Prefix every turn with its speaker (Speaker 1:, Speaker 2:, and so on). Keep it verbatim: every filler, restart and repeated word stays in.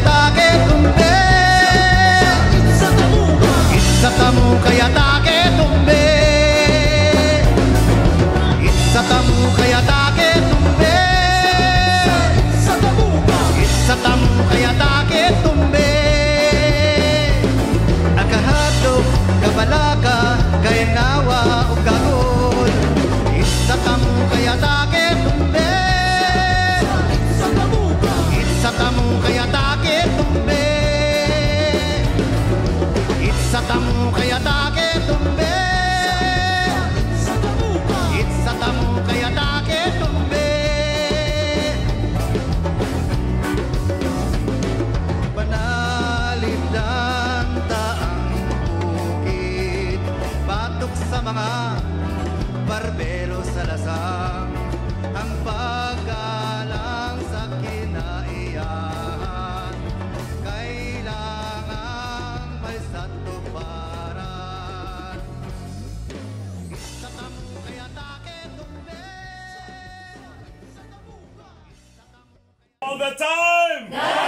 Speaker 1: take tumbe. Itsatamu kaya take tumbe. Itsatamu kaya take tumbe. Itsatamu kaya take tumbe. Akahadlok kabalaka kay nawa ug gagol. Itsatamu kaya take tumbe. Itsatamu kaya take tumbe. Itsatamu kaya take tumbe. Itsatamu kaya take tumbe. Panalipdan taang bukid, batok sa mga barbero sa lasang, ang paggalang sa kinaiyahan, kailangan may satuparan. Itsatamu kaya take tumbe.
Speaker 2: All the time!